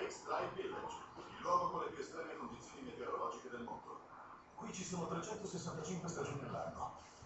Extreme Village, il luogo con le più estreme condizioni meteorologiche del mondo. Qui ci sono 365 stagioni all'anno.